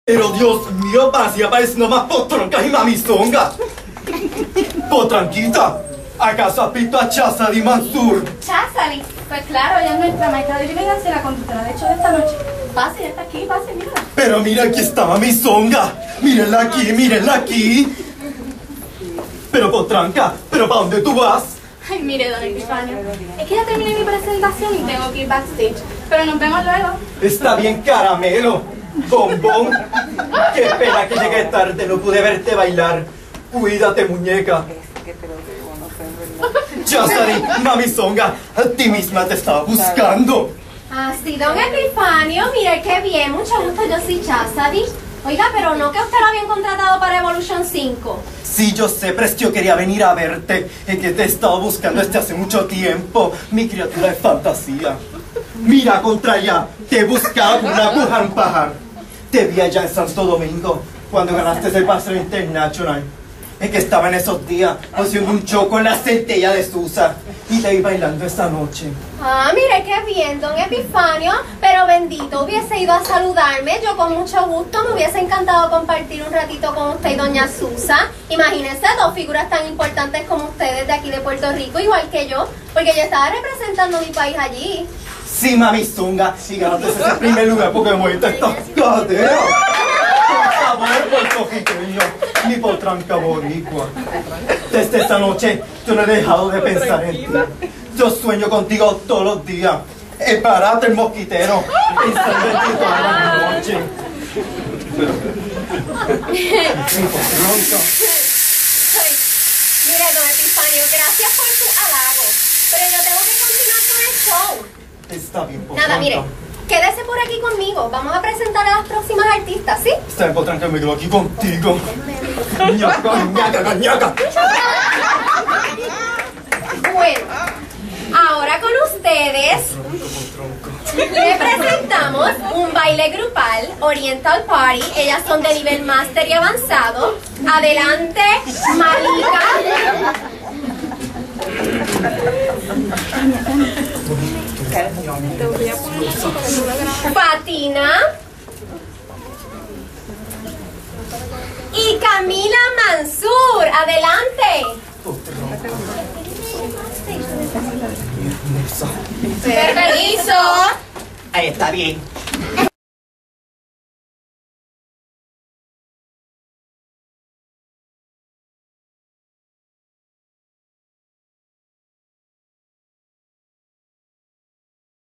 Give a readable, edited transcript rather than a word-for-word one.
Pero Dios mío, parecía pareciendo más potronca y mamizonga. Potranquita, ¿acaso has visto a Chazali Mansur? Chazali, pues claro, ella es nuestra maestra de vigilancia y la conductora de hecho de esta noche. Pase, ya está aquí, pase, mírala. Pero mira, aquí está mamizonga. Mírenla aquí, mírenla aquí. Pero potranca, ¿pero para dónde tú vas? Ay, mire, don Epifanio, es que ya terminé mi presentación y tengo que ir backstage. Pero nos vemos luego. Está bien, caramelo. Bombón. Qué pena que llegué tarde, no pude verte bailar. Cuídate, muñeca. Chazali, mamizonga, a ti misma te estaba buscando. Ah, sí, don Epifanio, mire qué bien, mucho gusto, yo soy Chazali. Oiga, pero no que usted lo habían contratado para Evolution 5. Sí, yo sé, pero es que yo quería venir a verte. Es que te he estado buscando desde hace mucho tiempo. Mi criatura de fantasía. Mira, contra allá, te he buscado con una aguja en un pajar. Te vi allá en Santo Domingo, cuando ganaste el Paseo International. Es que estaba en esos días haciendo un show con la centella de Susa. Y te vi bailando esta noche. Ah, mire qué bien, don Epifanio. Pero bendito, hubiese ido a saludarme. Yo con mucho gusto me hubiese encantado compartir un ratito con usted y doña Susa. Imagínense, dos figuras tan importantes como ustedes de aquí de Puerto Rico, igual que yo. Porque yo estaba representando mi país allí. Sí, mamizonga, y ganaste ese primer lugar porque me moviste estas caderas. Por favor, puertorriqueño, mi potranca boricua. Desde esta noche yo no he dejado de pensar en ti. Yo sueño contigo todos los días. Es barato el mosquitero, pensando en ti todas las noches. Mi potranca. Mire, don Epifanio, gracias por su halago. Pero yo tengo que continuar con el show. Está bien, potranca. Nada, mire, quédese por aquí conmigo. Vamos a presentar a las próximas artistas, ¿sí? Está bien, potranca, me quedo aquí contigo. Ñaca, ñaca, ñaca. Bueno, ahora con ustedes le presentamos un baile grupal, Oriental Party. Ellas son de nivel máster y avanzado. Adelante, Malika. Fatina. Y Camila Mansur. Adelante. Permiso. Ahí está bien.